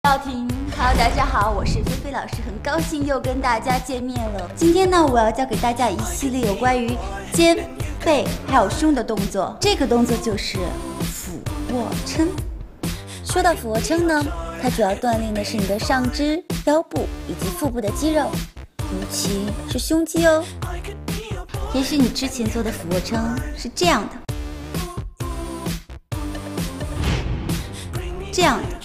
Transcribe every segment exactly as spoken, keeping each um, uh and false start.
要听 ，Hello， 大家好，我是菲菲老师，很高兴又跟大家见面了。今天呢，我要教给大家一系列有关于肩、背还有胸的动作。这个动作就是俯卧撑。说到俯卧撑呢，它主要锻炼的是你的上肢、腰部以及腹部的肌肉，尤其是胸肌哦。也许你之前做的俯卧撑是这样的，这样的。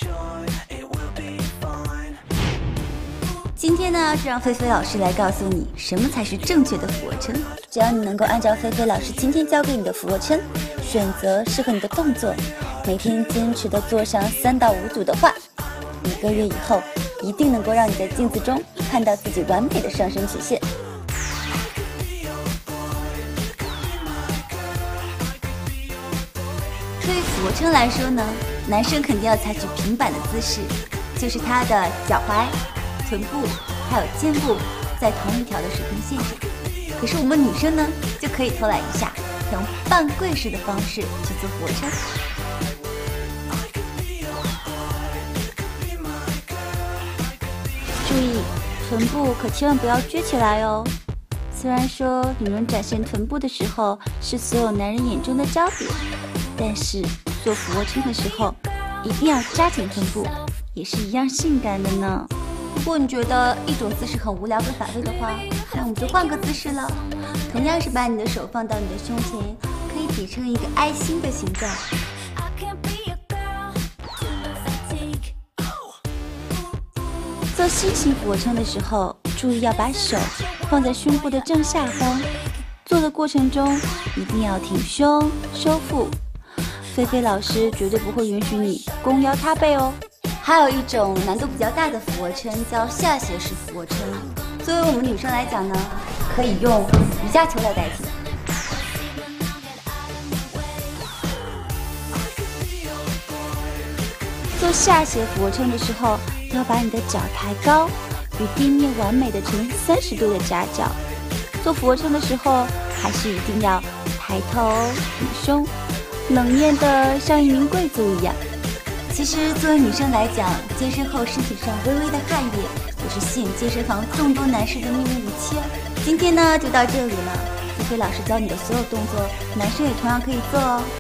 今天呢，就让菲菲老师来告诉你什么才是正确的俯卧撑。只要你能够按照菲菲老师今天教给你的俯卧撑，选择适合你的动作，每天坚持的做上三到五组的话，一个月以后一定能够让你在镜子中看到自己完美的上身曲线。对于俯卧撑来说呢，男生肯定要采取平板的姿势，就是他的脚踝、臀部还有肩部在同一条的水平线上。可是我们女生呢，就可以偷懒一下，用半跪式的方式去做俯卧撑。注意，臀部可千万不要撅起来哦。虽然说女人展现臀部的时候是所有男人眼中的焦点，但是做俯卧撑的时候一定要扎紧臀部，也是一样性感的呢。如果你觉得一种姿势很无聊跟乏味的话，那我们就换个姿势了。同样是把你的手放到你的胸前，可以比成一个爱心的形状。做心形俯卧撑的时候，注意要把手放在胸部的正下方。做的过程中一定要挺胸收腹。菲菲老师绝对不会允许你弓腰塌背哦。还有一种难度比较大的俯卧撑叫下斜式俯卧撑，作为我们女生来讲呢，可以用瑜伽球来代替。做下斜俯卧撑的时候，要把你的脚抬高，与地面完美的呈三十度的夹角。做俯卧撑的时候，还是一定要抬头挺胸，冷艳的像一名贵族一样。其实作为女生来讲，健身后身体上微微的汗液也是吸引健身房众多男士的秘密武器哦。今天呢就到这里了，菲菲老师教你的所有动作，男生也同样可以做哦。